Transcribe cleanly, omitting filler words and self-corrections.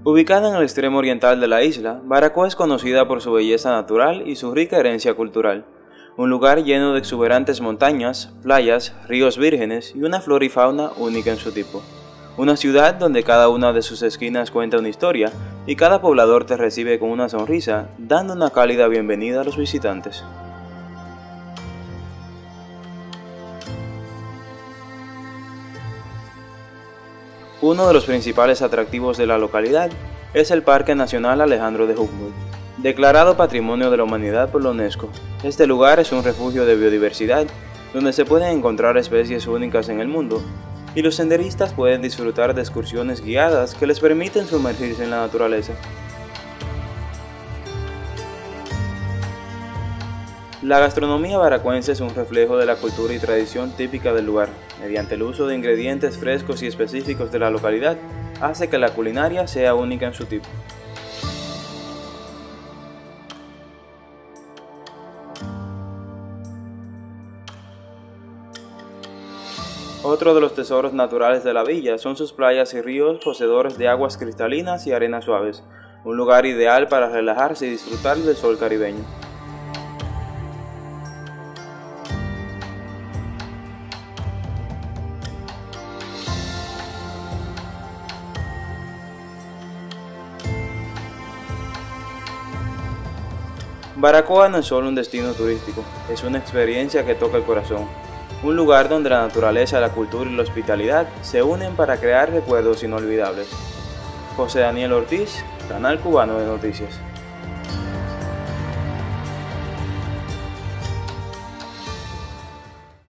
Ubicada en el extremo oriental de la isla, Baracoa es conocida por su belleza natural y su rica herencia cultural. Un lugar lleno de exuberantes montañas, playas, ríos vírgenes y una flora y fauna única en su tipo. Una ciudad donde cada una de sus esquinas cuenta una historia y cada poblador te recibe con una sonrisa, dando una cálida bienvenida a los visitantes. Uno de los principales atractivos de la localidad es el Parque Nacional Alejandro de Humboldt, declarado Patrimonio de la Humanidad por la UNESCO. Este lugar es un refugio de biodiversidad, donde se pueden encontrar especies únicas en el mundo, y los senderistas pueden disfrutar de excursiones guiadas que les permiten sumergirse en la naturaleza. La gastronomía baracuense es un reflejo de la cultura y tradición típica del lugar. Mediante el uso de ingredientes frescos y específicos de la localidad, hace que la culinaria sea única en su tipo. Otro de los tesoros naturales de la villa son sus playas y ríos poseedores de aguas cristalinas y arenas suaves, un lugar ideal para relajarse y disfrutar del sol caribeño. Baracoa no es solo un destino turístico, es una experiencia que toca el corazón, un lugar donde la naturaleza, la cultura y la hospitalidad se unen para crear recuerdos inolvidables. José Daniel Ortiz, Canal Cubano de Noticias.